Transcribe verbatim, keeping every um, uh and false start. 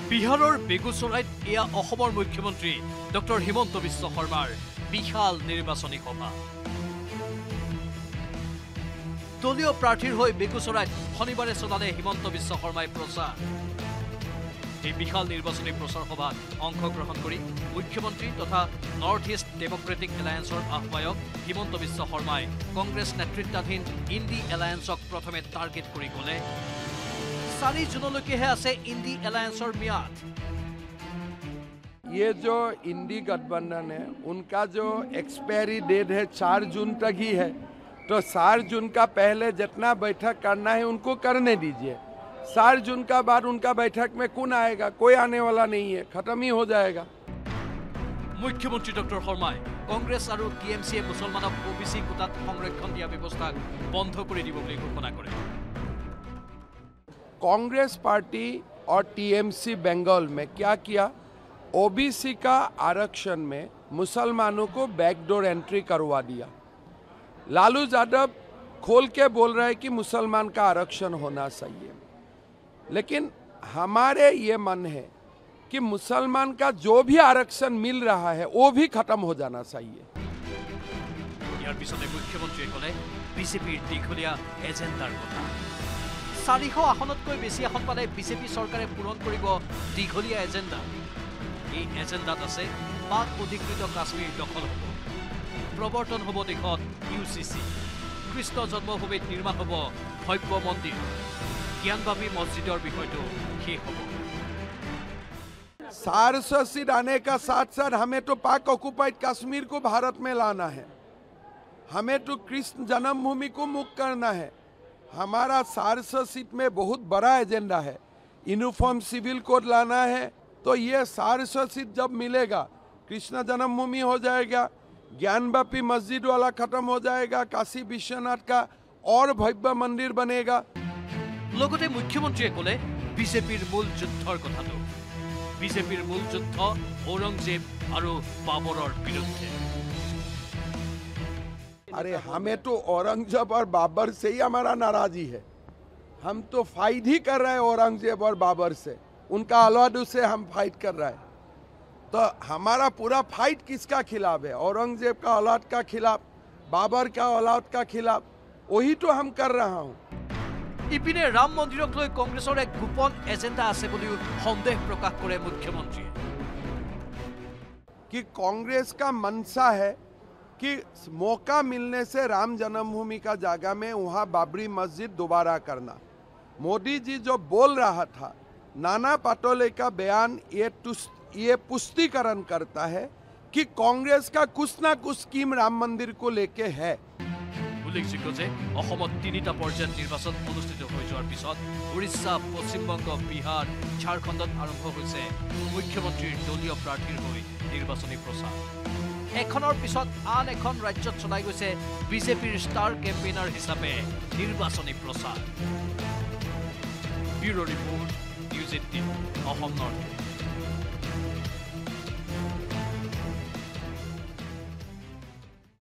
বিহাৰৰ বেগুচৰাইত এয়া অসমৰ মুখ্যমন্ত্ৰী ডক্টৰ হিমন্ত বিশ্ব শৰ্মাৰ বিশাল নিৰ্বাচনী সভা। দলীয় প্ৰাৰ্থীৰ হৈ বেগুচৰাইত শনিবাৰে চলালে হিমন্ত বিশ্ব শৰ্মাই প্ৰচাৰ। এই বিশাল নিৰ্বাচনী প্ৰচাৰ সভাত অংশগ্ৰহণ কৰি মুখ্যমন্ত্ৰী তথা নৰ্থ ইষ্ট ডেমক্ৰেটিক এলায়েন্সৰ আহ্বায়ক হিমন্ত বিশ্ব শৰ্মাই কংগ্ৰেছ নেতৃত্বাধীন ইণ্ডি এলায়েন্সক প্ৰথমে টাৰ্গেট কৰি ক'লে, চাৰি জুনলৈকেহে আছে ইণ্ডি एलायंसर मियाद। ये जो इंडी गठबंधन है उनका जो एक्सपायरी डेट है चार जून तक ही है, तो चार जून का पहले जितना बैठक करना है उनको करने दीजिए। चार जून का बाद उनका बैठक में कौन आएगा? कोई आने वाला नहीं है, खत्म ही हो जाएगा। मुख्यमंत्री डॉक्टर शर्माय कांग्रेस और टीएमसीए मुसलमानक ओबीसी कोटात संरक्षण दिया व्यवस्था बंध कर दी घोषणा करे। कांग्रेस पार्टी और टीएमसी बंगाल में क्या किया? ओबीसी का आरक्षण में मुसलमानों को बैकडोर एंट्री करवा दिया। लालू यादव खोल के बोल रहे हैं कि मुसलमान का आरक्षण होना चाहिए, लेकिन हमारे ये मन है कि मुसलमान का जो भी आरक्षण मिल रहा है वो भी खत्म हो जाना चाहिए। यार पिछले मुख्यमंत्री कले बीजेपीर दीघलिया एजेंडार कथा। चारिश आसनतक बेसि आसन पाले बीजेपी सरकारे पूरण करिब दीघलिया एजेंडा। এই एजेंडात আছে पाक अधिकृत काश्मीर दखल हब, प्रवर्तन हब देशत ইউচিচি, कृष्ण जन्मभूमित निर्माण हब भव्य मंदिर, ज्ञानवापी मस्जिदर विषयटो शेष हब। सारसा सीट आने का साथ साथ हमें तो पाक ऑक्युपाइड कश्मीर को भारत में लाना है, हमें तो कृष्ण जन्मभूमि को मुक्त करना है। हमारा सारसा सीट में बहुत बड़ा एजेंडा है, यूनिफॉर्म सिविल कोड लाना है। तो ये सारसा सीट जब मिलेगा कृष्ण जन्मभूमि हो जाएगा, ज्ञानवापी मस्जिद वाला खत्म हो जाएगा, काशी विश्वनाथ का और भव्य मंदिर बनेगा। लगते मुख्यमंत्री कले बीजेपीर मूल युद्धर कथाटो। बीजेपीर मूल युद्ध औरंगजेब और बाबरर विरुद्धे। अरे हमें तो औरंगजेब और बाबर से ही हमारा नाराजी है। हम तो फाइट ही कर रहे हैं औरंगजेब और बाबर से, उनका औलाद से हम फाइट कर रहे हैं। तो हमारा पूरा फाइट किसका खिलाफ है? औरंगजेब का औलाद का खिलाफ, बाबर का औलाद का खिलाफ, वही तो हम कर रहा हूँ। इपिने राम मंदिरक লৈ कांग्रेसर एक गोपन एजेंडा आछे बुलिও सन्देह प्रकाश करे मुख्यमंत्री कि कांग्रेस का मंशा है कि मौका मिलने से राम जन्मभूमि का जगह में वहाँ बाबरी मस्जिद दोबारा करना। मोदी जी जो बोल रहा था, नाना पटोले का बयान ये ये पुष्टिकरण करता है कि कांग्रेस का कुछ ना कुछ स्कीम राम मंदिर को लेके है। उल्लेखযোগ্য যে অসমত তিনিটা পৰ্যায়ত নিৰ্বাচন অনুষ্ঠিত হৈ যোৱাৰ পিছত উৰিষ্যা, পশ্চিমবংগ, বিহাৰ, ঝাৰখণ্ডত আৰম্ভ হৈছে মুখ্যমন্ত্ৰীৰ দলীয় প্ৰাৰ্থীৰ হৈ নিৰ্বাচনী প্ৰচাৰ। এখনৰ পিছত আন এখন ৰাজ্যত চলাই গৈছে বিজেপিৰ ষ্টাৰ কেম্পেইনাৰ হিচাপে নিৰ্বাচনী প্ৰচাৰ। Bureau' report, news eighteen, Assam north.